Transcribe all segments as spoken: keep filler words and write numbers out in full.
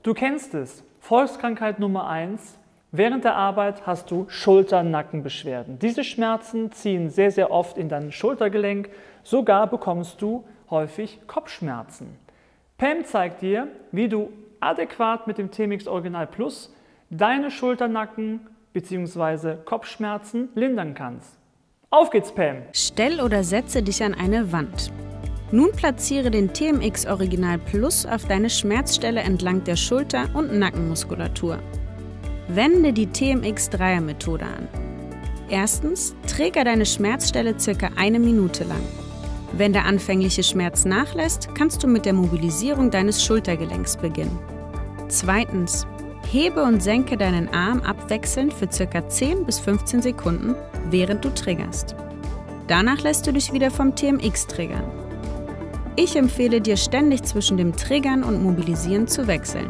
Du kennst es. Volkskrankheit Nummer eins. Während der Arbeit hast du Schulter-Nackenbeschwerden. Diese Schmerzen ziehen sehr, sehr oft in dein Schultergelenk. Sogar bekommst du häufig Kopfschmerzen. Pam zeigt dir, wie du adäquat mit dem T M X Original Plus deine Schulternacken bzw. Kopfschmerzen lindern kannst. Auf geht's, Pam! Stell oder setze dich an eine Wand. Nun platziere den T M X Original Plus auf deine Schmerzstelle entlang der Schulter- und Nackenmuskulatur. Wende die T M X Dreier Methode an. Erstens, trigger deine Schmerzstelle circa eine Minute lang. Wenn der anfängliche Schmerz nachlässt, kannst du mit der Mobilisierung deines Schultergelenks beginnen. Zweitens, hebe und senke deinen Arm abwechselnd für circa zehn bis fünfzehn Sekunden, während du triggerst. Danach lässt du dich wieder vom T M X triggern. Ich empfehle dir ständig zwischen dem Triggern und Mobilisieren zu wechseln.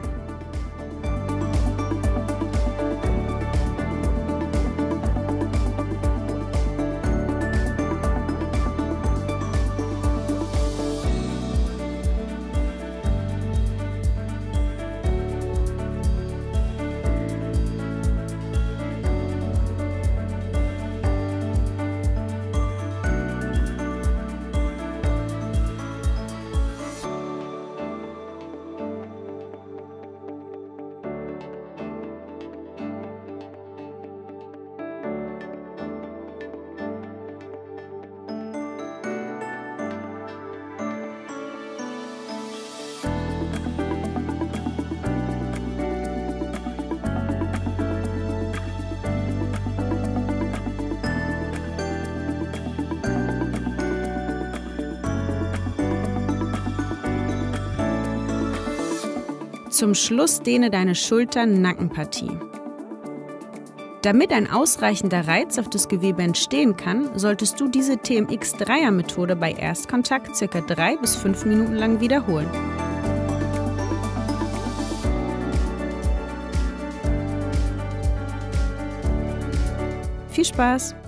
Zum Schluss dehne deine Schulter-Nackenpartie. Damit ein ausreichender Reiz auf das Gewebe entstehen kann, solltest du diese T M X Dreier Methode bei Erstkontakt ca. drei bis fünf Minuten lang wiederholen. Viel Spaß!